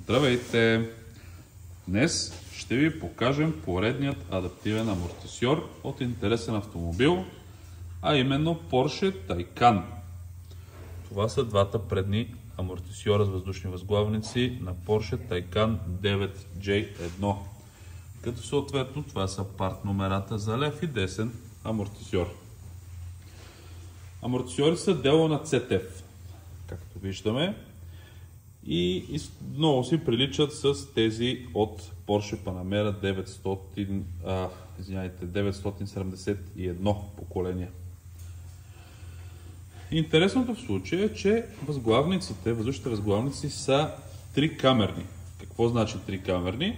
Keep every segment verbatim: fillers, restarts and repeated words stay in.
Здравейте! Днес ще ви покажем поредният адаптивен амортисьор от интересен автомобил, а именно Porsche Taycan. Това са двата предни амортисьора с въздушни възглавници на Porsche Taycan девет джей едно. Като съответно това са парт номерата за лев и десен амортисьор. Амортисьори са дело на зет еф, както виждаме. И много си приличат с тези от Porsche Panamera деветстотин, а, извиняйте, деветстотин седемдесет и едно поколение. Интересното в случая е, че възглавниците, въздушните възглавници са трикамерни. Какво значи трикамерни?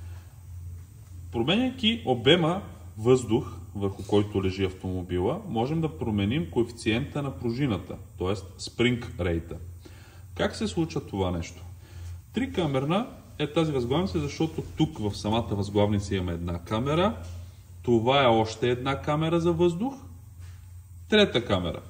Променяйки обема въздух, върху който лежи автомобила, можем да променим коефициента на пружината, т.е. спринг рейта. Как се случва това нещо? Трикамерна е тази възглавница, защото тук в самата възглавница имаме една камера. Това е още една камера за въздух. Трета камера.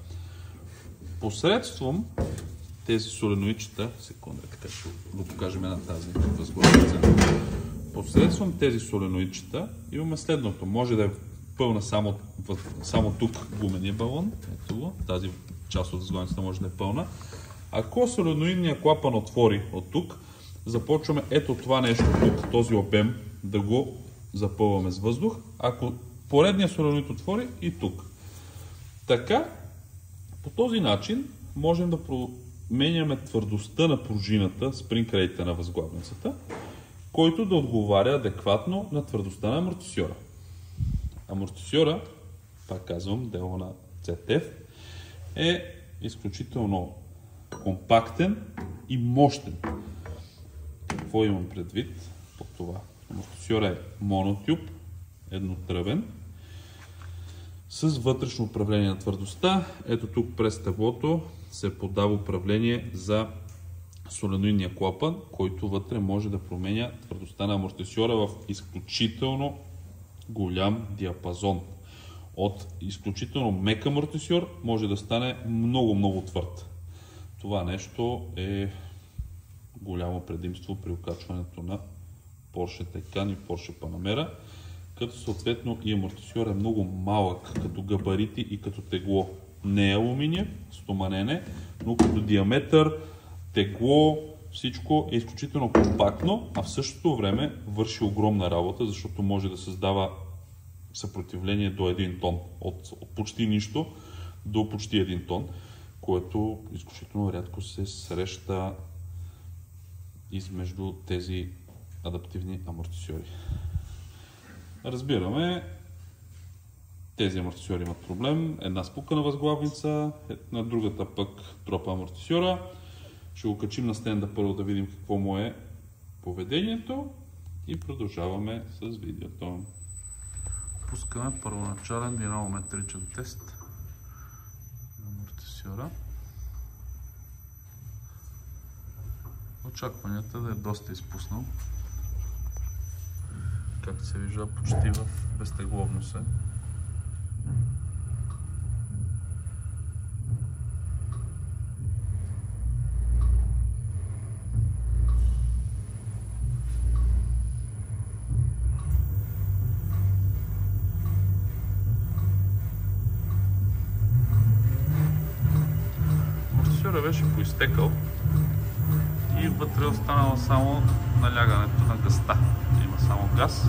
Посредством тези соленоидчета, секунда, така ще го покажем на тази възглавница. Посредством тези соленоидчета имаме следното. Може да е пълна само, само тук гумения балон. Ето го. Тази част от възглавницата може да е пълна. Ако соленоидният клапан отвори от тук, започваме ето това нещо тук, този обем, да го запълваме с въздух. Ако поредният соленоид отвори и тук. Така, по този начин можем да променяме твърдостта на пружината, спринг рейта на възглавницата, който да отговаря адекватно на твърдостта на амортисьора. Амортисьора, пак казвам, дело на зет еф, е изключително компактен и мощен. Какво имам предвид под това? Амортисьор е монотюб, еднотръбен, с вътрешно управление на твърдостта. Ето тук през таблото се подава управление за соленоидния клапан, който вътре може да променя твърдостта на амортисьора в изключително голям диапазон. От изключително мек амортисьор може да стане много-много твърд. Това нещо е голямо предимство при окачването на Porsche Taycan и Porsche Panamera, като съответно и амортисьор е много малък като габарити и като тегло. Не е алуминиев, стоманене, но като диаметър, тегло, всичко е изключително компактно, а в същото време върши огромна работа, защото може да създава съпротивление до един тон. От, от почти нищо до почти един тон, което изключително рядко се среща измежду тези адаптивни амортисьори. Разбираме, тези амортисьори имат проблем. Една спукана възглавница, на другата пък тропа амортисьора. Ще го качим на стенда първо да видим какво му е поведението и продължаваме с видеото. Пускаме първоначален динамометричен тест на амортисьора. Очакванията да е доста изпуснал. Както се вижда, почти в безтегловно се. Амортисьорът беше поизтекал и вътре е останало само налягането на газта. Има само газ.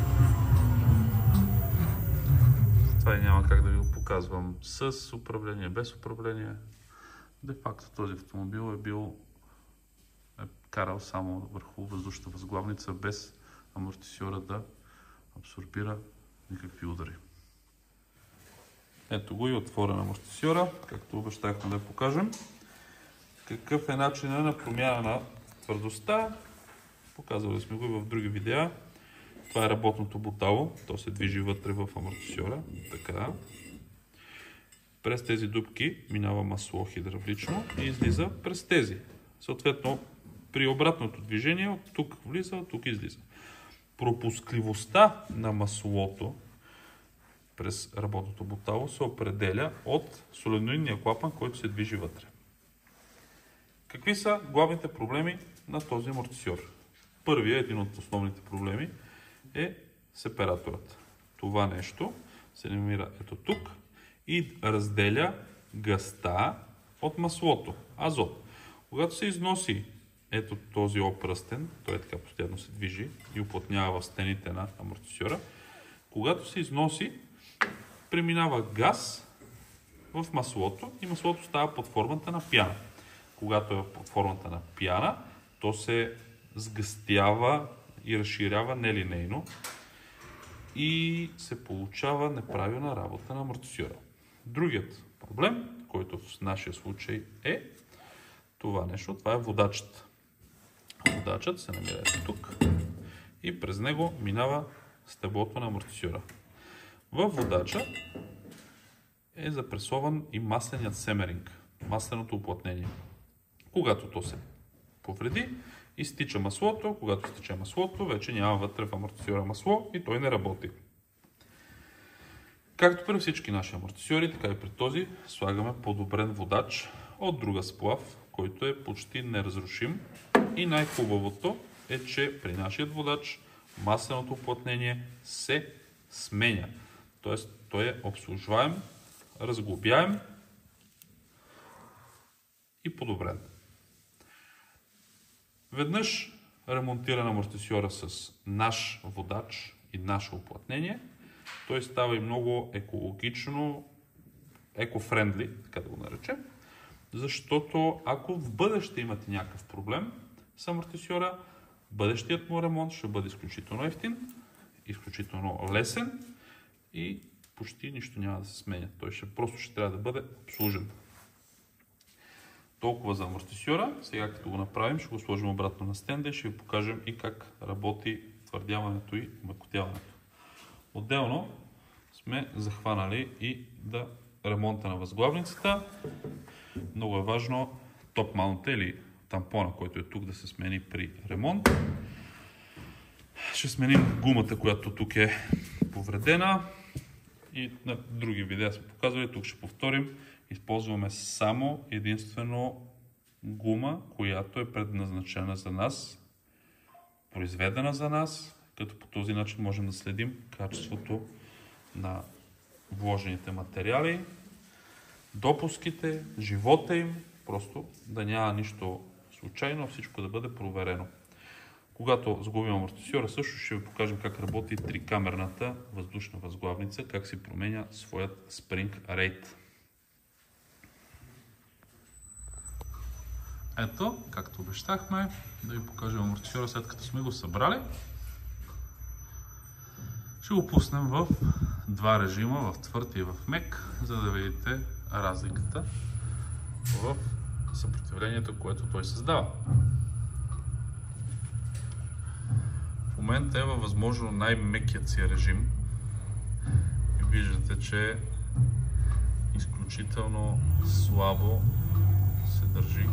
Затова и няма как да ви го показвам с управление, без управление. Де факто този автомобил е бил е карал само върху въздушната възглавница, без амортисьора да абсорбира никакви удари. Ето го и отворен амортисьора, както обещахме да я покажем. Какъв е начинът на промяна на твърдостта? Показвали сме го и в други видеа. Това е работното бутало, то се движи вътре в амортисьора. Така. През тези дупки минава масло хидравлично и излиза през тези. Съответно, при обратното движение, от тук влиза, от тук излиза. Пропускливостта на маслото през работното бутало се определя от соленоидния клапан, който се движи вътре. Какви са главните проблеми на този амортисьор. Първият, един от основните проблеми е сепараторът. Това нещо се намира ето тук и разделя газта от маслото, азот. Когато се износи ето този опръстен, той е така постоянно се движи и уплътнява в стените на амортисьора, когато се износи, преминава газ в маслото и маслото става под формата на пяна. Когато е под формата на пяна, то се сгъстява и разширява нелинейно и се получава неправилна работа на амортисьора. Другият проблем, който в нашия случай е това нещо, това е водачът. Водачът се намира тук и през него минава стеблото на амортисьора. Във водача е запресован и масленият семеринг, масленото уплътнение. Когато то се повреди, изтича маслото. Когато изтича маслото, вече няма вътре в амортисьора масло и той не работи. Както при всички наши амортисьори, така и при този слагаме подобрен водач от друга сплав, който е почти неразрушим. И най-хубавото е, че при нашия водач масленото уплътнение се сменя. Тоест той е обслужваем, разглобяем и подобрен. Веднъж ремонтиран амортисьора с наш водач и наше уплътнение, той става и много екологично, еко-френдли, така да го наречем, защото ако в бъдеще имате някакъв проблем с амортисьора, бъдещият му ремонт ще бъде изключително евтин, изключително лесен и почти нищо няма да се сменя. Той ще, просто ще трябва да бъде обслужен. Толкова за амортисьора. Сега като го направим, ще го сложим обратно на стенда и ще ви покажем и как работи твърдяването и мъкотяването. Отделно сме захванали и да ремонта на възглавницата. Много е важно топ маунта или тампона, който е тук, да се смени при ремонт. Ще сменим гумата, която тук е повредена. И на други видеа сме показвали, тук ще повторим. Използваме само единствено гума, която е предназначена за нас, произведена за нас, като по този начин можем да следим качеството на вложените материали, допуските, живота им, просто да няма нищо случайно, всичко да бъде проверено. Когато сглобим амортисьора, също ще ви покажем как работи трикамерната въздушна възглавница, как се променя своят спринг рейт. Ето, както обещахме, да ви покажем амортисьора след като сме го събрали. Ще го пуснем в два режима, в твърд и в мек, за да видите разликата в съпротивлението, което той създава. В момента е във възможно най-мекият си режим. И виждате, че изключително слабо се държи.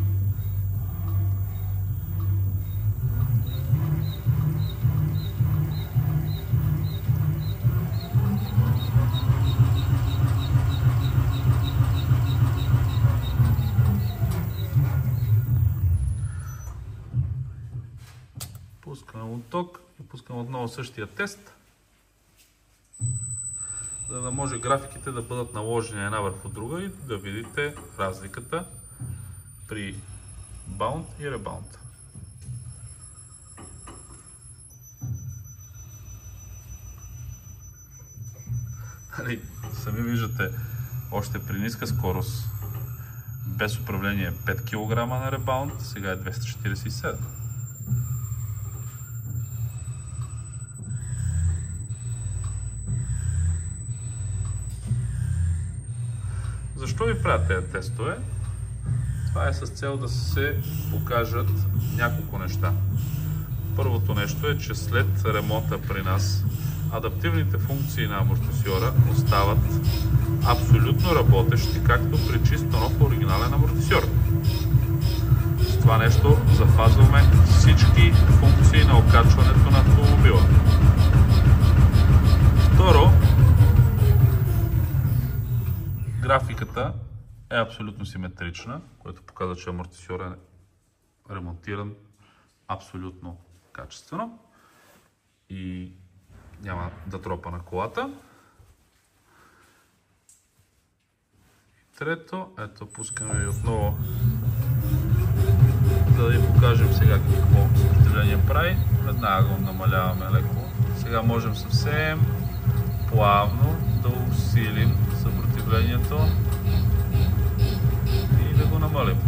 Пускаме от ток и пускаме отново същия тест, за да може графиките да бъдат наложени една върху друга и да видите разликата при баунд и ребаунд. Сами виждате, още при ниска скорост, без управление пет килограма на ребаунд, сега е двеста четиридесет и седем. Защо ви правят тези тестове? Това е с цел да се покажат няколко неща. Първото нещо е, че след ремонта при нас адаптивните функции на амортисьора остават абсолютно работещи, както при чисто нов оригинален амортисьор. С това нещо запазваме всички функции на окачването на автомобила. Второ, графиката е абсолютно симетрична, което показва, че амортисьор е ремонтиран абсолютно качествено и няма да тропа на колата. Трето, ето, пускаме ви отново, за да ви покажем сега какво съпротивление прави. Веднага го намаляваме леко. Сега можем съвсем плавно да усилим съпротивлението и да го намалим.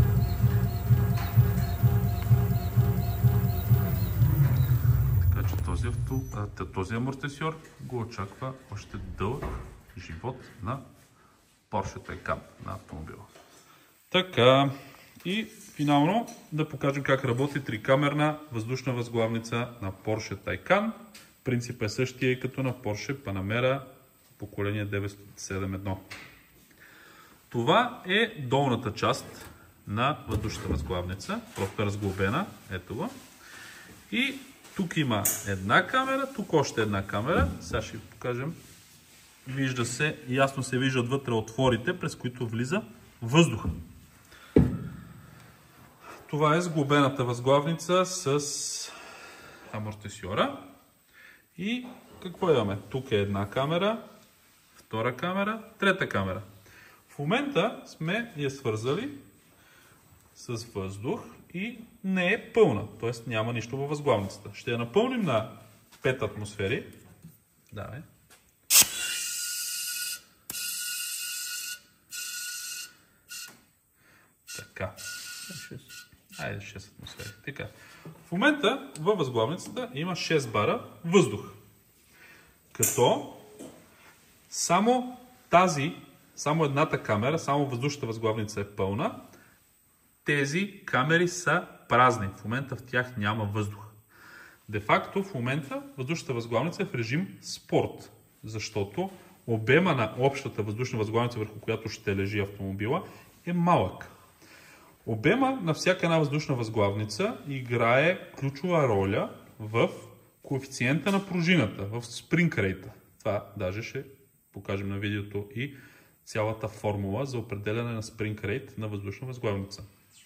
Така че този, авто, този амортисьор го очаква още дълъг живот на Porsche Taycan, на автомобила. Така, и финално да покажем как работи трикамерна въздушна възглавница на Porsche Taycan. Принципът е същия и като на Porsche Panamera поколение деветстотин седемдесет и едно. Това е долната част на въздушната възглавница, просто е разглобена, ето го. И тук има една камера, тук още една камера. Сега ще ви покажем. Вижда се, ясно се виждат вътре отворите, през които влиза въздух. Това е сглобената възглавница с амортисьора. И какво имаме? Тук е една камера, втора камера, трета камера. В момента сме я свързали с въздух и не е пълна, т.е. няма нищо във възглавницата. Ще я напълним на пет атмосфери. Давай. Така. Айде шест атмосфери. Така. В момента във възглавницата има шест бара въздух. Като само тази, само едната камера, само въздушната възглавница е пълна. Тези камери са празни. В момента в тях няма въздух. Де-факто в момента въздушната възглавница е в режим спорт, защото обема на общата въздушна възглавница, върху която ще лежи автомобила, е малък. Обема на всяка една въздушна възглавница играе ключова роля в коефициента на пружината, в спринг рейта. Това даже ще покажем на видеото и цялата формула за определяне на спринг рейт на въздушна възглавница.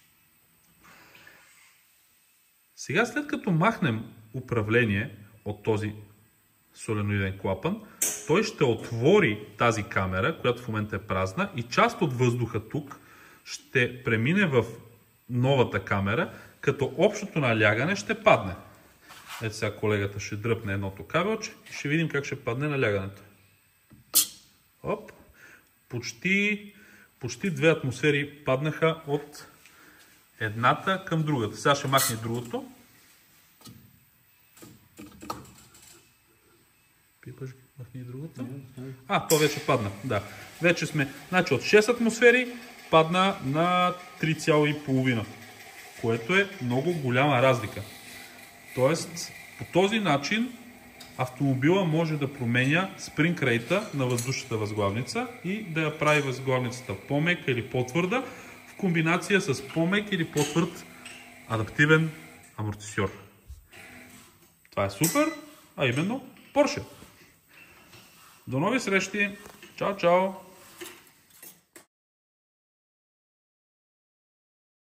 Сега, след като махнем управление от този соленоиден клапан, той ще отвори тази камера, която в момента е празна, и част от въздуха тук ще премине в новата камера, като общото налягане ще падне. Ето сега колегата ще дръпне едното кабелче и ще видим как ще падне налягането. Оп. Почти, почти две атмосфери паднаха от едната към другата. Сега ще махне другото. Пипаш ги, махни и другата. А, то вече падна. Да. Вече сме, значи от шест атмосфери падна на три цяло и пет, което е много голяма разлика. Тоест, по този начин автомобила може да променя спринг рейта на въздушната възглавница и да я прави възглавницата по-мека или по-твърда в комбинация с по-мек или по-твърд адаптивен амортисьор. Това е супер, а именно Porsche. До нови срещи! Чао, чао!